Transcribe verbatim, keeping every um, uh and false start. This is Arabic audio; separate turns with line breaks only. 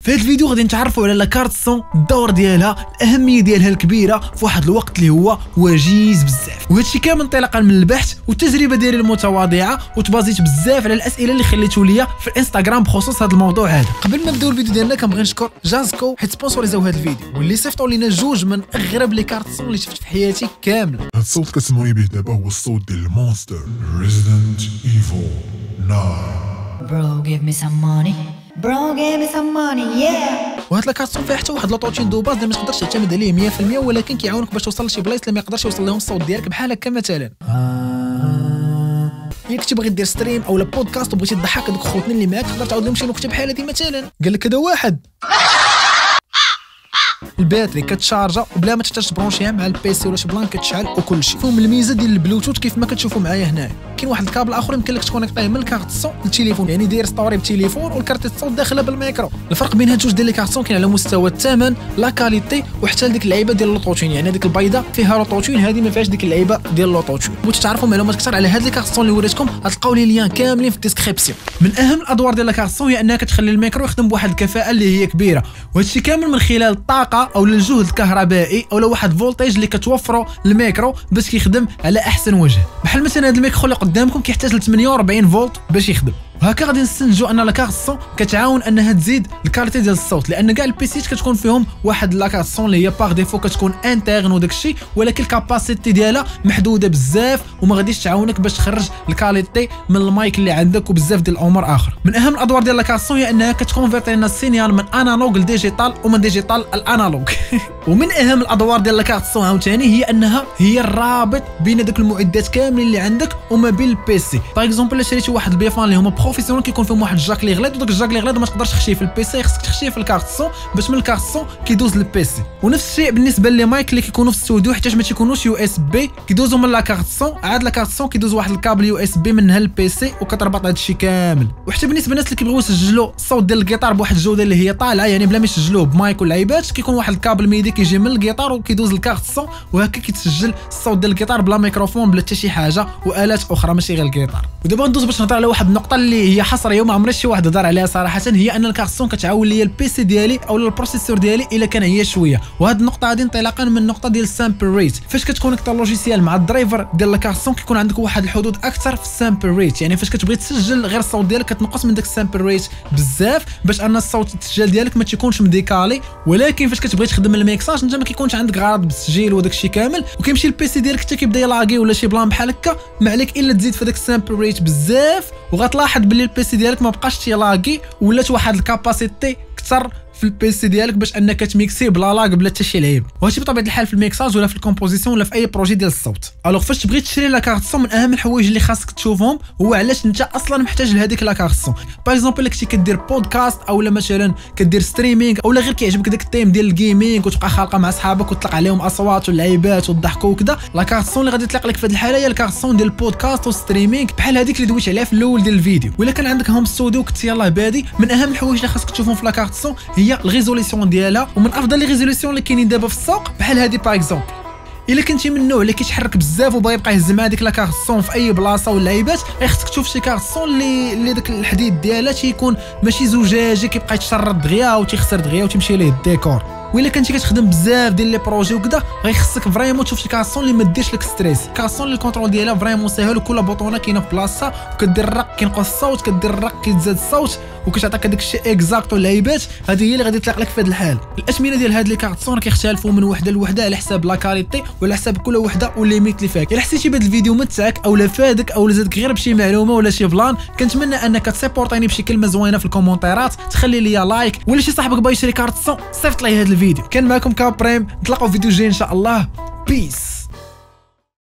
في هذا الفيديو غادي نتعرفوا على لا كارت سون، الدور ديالها، الاهميه ديالها الكبيره في واحد الوقت اللي هو وجيز بزاف. وهذا الشيء كامل انطلاقا من البحث والتجربه ديالي المتواضعه، وتبازيت بزاف على الاسئله اللي خليتو ليا في الانستغرام بخصوص هذا الموضوع هذا. قبل ما نبداو الفيديو ديالنا كنبغي نشكر جازكو حيت سبونسوريزاو هذا الفيديو، واللي صيفطوا لينا جوج من اغرب لي كارت سون اللي شفت في حياتي كامله.
هاد الصوت كتسمعوني به دابا هو الصوت ديال المونستر ريزيدنت ايفل تسعة.
Bro, give me some money. Bro, give me some money, yeah.
وهاد لاكارسون فيها حتى واحد لوطوتين دو باز اللي ما تقدرش تعتمد عليه مية في المية، ولكن كيعاونك باش توصل لشي بلايص اللي ما يقدرش يوصل لهم الصوت ديالك، بحال هكا مثلا ياك تبغي دير ستريم او بودكاست وبغيتي تضحك هذوك خوتنا اللي معاك، تقدر تعاود لهم شي نكته بحال هذه مثلا. قال لك هذا واحد الباتري كتشارجا وبلا ما تحتاج تبرونشيها مع البيسي ولا شي بلان كتشعل وكلشي. فهم الميزه ديال البلوتوث كيف ما كتشوفوا معايا هنايا. كاين واحد الكابل اخر يمكن لك تكونيكطيه من الكارت الصوت للتليفون، يعني داير ستوري بالتليفون والكارت الصوت داخله بالميكرو. الفرق بين هاد جوج ديال لي كارت كاين على مستوى الثمن، لا كاليتي، وحتى ديك اللعيبه ديال اللوطوتين، يعني هذيك البيضه فيها لوطوتين، هذه ما فيهاش ديك اللعيبه ديال اللوطوتين. بغيتو تعرفوا معلومات اكثر على هاد لي كارت اللي وريتكم غتلقاو لي ليان كاملين في الديسكريبسيون. من اهم الادوار ديال لا كارت هي انها كتخلي الميكرو يخدم بواحد الكفاءه اللي هي كبيره، وهذا الشيء كامل من خلال الطاقه او الجهد الكهربائي او واحد فولتاج اللي كتوفروا الميكرو باش كيخدم على احسن وجه. بحال مثلا هذا الميكرو اللي قدامكم كيحتاج ل ثمانية وأربعين فولت باش يخدم. وهكا غادي نستنتجوا ان لا كارت سون كتعاون انها تزيد الكاليتي ديال الصوت، لان كاع البيسيات كتكون فيهم واحد لا كارت سون اللي هي باغ ديفو كتكون انترن وداك الشيء، ولكن الكاباسيتي ديالها محدوده بزاف وما غاديش تعاونك باش تخرج الكاليتي من المايك اللي عندك وبزاف ديال الامور اخر. من اهم الادوار ديال لا كارت سون هي انها كتكونفيرتي لنا السينيال من انالوج لديجيتال ومن ديجيتال الانالوج. ومن اهم الادوار ديال لا كارت سون عاوتاني هي انها هي الرابط بين داك المعدات كاملين اللي عندك وما بين البيسي. باغ اكزومبل الا شريتي واحد البيفان اللي هما بروفيسيونال كيكون فيهم واحد الجاك اللي غليظ، وداك الجاك اللي غليظ ما تقدرش تخشيه في البيسي، خصك تخشيه في الكارت سون باش من الكارت سون كيدوز للبيسي. ونفس الشيء بالنسبه لي مايك اللي كيكونوا في الاستوديو، حيت ما تيكونوش يو اس بي كيدوزوا من لا كارت سون، عاد لا كارت سون كيدوز واحد الكابل يو اس بي منها للبيسي وكتربط هذا الشيء كامل. وحتى بالنسبه للناس اللي كيبغيو يسجلوا الصوت ديال الجيتار بواحد الجوده اللي هي طالعه، يعني بلا ما يسجلوه بمايك ولا عيبات، كيكون واحد الكابل ميدي كيجي من الجيتار وكيدوز للكارت سون، وهكا كيتسجل الصوت ديال الجيتار بلا ميكروفون بلا حتى شي حاجه والات اخرى ماشي غير الجيتار. ودابا ندوز باش نهضر على واحد النقطه اللي هي حصريه وما عمري شي واحد هضر عليها صراحه، هي ان الكارت سون كتعاون ليا البيسي ديالي او البروسيسور ديالي الا كان عيا شويه. وهاد النقطه غادي انطلاقا من النقطه ديال السامبل ريت. فاش كتكونيكتا اللوجيسيال مع الدرايفر ديال الكارت سون كيكون عندك واحد الحدود اكثر في السامبل ريت، يعني فاش كتبغي تسجل غير الصوت ديالك كتنقص من داك السامبل ريت بزاف باش ان الصوت التسجيل ديالك ما تيكونش مديكالي. ولكن فاش كتبغي تخدم الميكساج انت ما كيكونش عندك غرض بالتسجيل وداك الشيء كامل، وكيمشي البيسي ديالك حتى كيبدا يلاغي ولا شي بلان بحال هكا، ما عليك الا تزيد في داك السامبل ريت بزاف وغتلاحظ باللي البيسي ديالك ما بقاش تيلاغي، ولات واحد الكاباسيتي كثر في البيسي ديالك باش انك تميكسي بلا لاغ بلا حتى شي لعيب. وهادشي بطبيعه الحال في الميكساج ولا في الكومبوزيسيون ولا في اي بروجي ديال الصوت. الوغ فاش تبغي تشري لا كارت سون من اهم الحوايج اللي خاصك تشوفهم هو علاش انت اصلا محتاج لهذيك لا كارت سون. باغ اكزومبل الا كنتي كدير بودكاست او لا مثلا كدير ستريمينغ او لا غير كيعجبك داك التيم ديال الجيمنج وتبقى خالقه مع صحابك وتطلق عليهم اصوات واللعيبات وتضحكوا وكذا، لا كارت سون اللي غادي تطلق لك في هذه الحاله هي الكارت سون ديال البودكاست والستريمينغ بحال هذيك اللي دويت عليها في الاول ديال الفيديو. ولا كان عندك هوم ستوديو كنت يلاه بادي، من اهم الحوايج اللي خاصك تشوفهم في لا كارت سون هي الريزوليسيون ديالها، ومن افضل لي ريزوليسيون اللي كاينين دابا في السوق بحال هذه. باغ اكزومبل الا كنتي من النوع اللي كيتحرك بزاف وبغى يبقى يهز مع ديك لا كارت سون في اي بلاصه ولا عيبات، خصك تشوف شي كارت سون اللي اللي داك الحديد ديالها تيكون ماشي زجاجي كيبقى يتشرد دغيا وتيخسر دغيا وتمشي ليه الديكور. وإلا كنتي كتخدم بزاف ديال لي بروجي وكذا غيخصك فريمون تشوف شي كارت سون اللي ما ديرش لك ستريس، كارت سون اللي الكونترول ديالها فريمون ساهل وكل بوطونه كاينه في بلاصتها، وكدير الرق كينقص الصوت، كدير الرق كيتزاد الصوت وكتعطيك هذاك الشيء اكزاكت واللعيبات. هذه هي اللي غادي تطلق لك في هذا الحال. الاثمنه ديال هاد لي كارت سون كيختلفوا من وحده لوحده على حساب لا كاليتي وعلى حساب كل وحده والليميت اللي فيها. الا حسيتي بهذا الفيديو متعك او لا فادك او زادك غير بشي معلومه ولا شي بلان، كنتمنى انك تسيبورتيني بشي كلمه زوينه في الكومونتيرات، تخلي لي لايك، ولا شي صاحبك باغي يشري كارت سون صيفط ليه هذا الفيديو. كان معكم كابريم، نتلاقاو في فيديو جاي ان شاء الله. بيس.